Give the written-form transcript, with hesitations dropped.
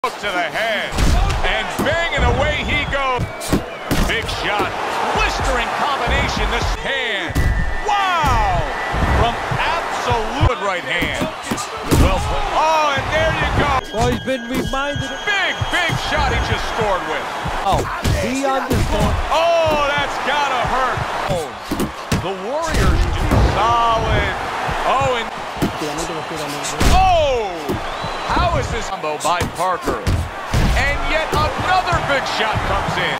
Hook to the head, and banging away he goes. Big shot, blistering combination, this hand. Wow! From absolute right hand. Well played. Oh, and there you go. Well, he's been reminded. Big shot he just scored with. Oh, he understands. Oh, that's gotta hurt. Oh, the Warriors do solid. Oh, and oh! How is this combo by Parker? And yet another big shot comes in.